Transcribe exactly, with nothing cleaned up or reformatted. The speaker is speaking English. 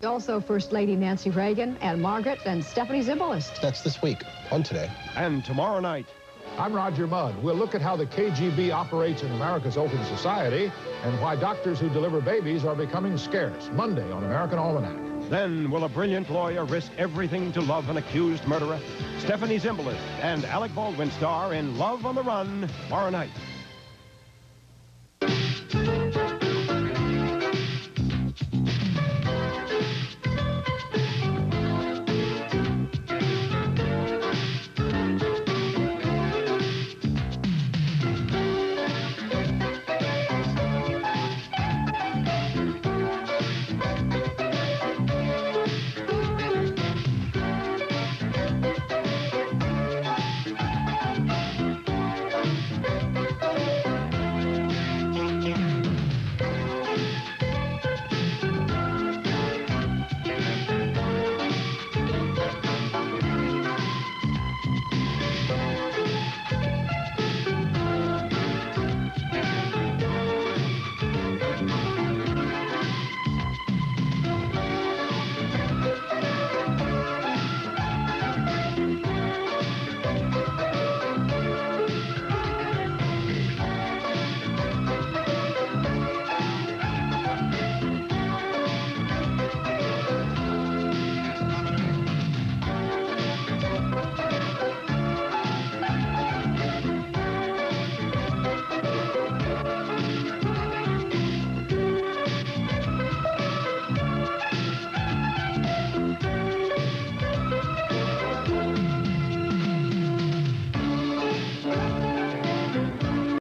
also First Lady Nancy Reagan and Margaret and Stephanie Zimbalist. That's this week on Today. And tomorrow night. I'm Roger Mudd. We'll look at how the K G B operates in America's open society and why doctors who deliver babies are becoming scarce. Monday on American Almanac. Then, will a brilliant lawyer risk everything to love an accused murderer? Stephanie Zimbalist and Alec Baldwin star in Love on the Run tomorrow night.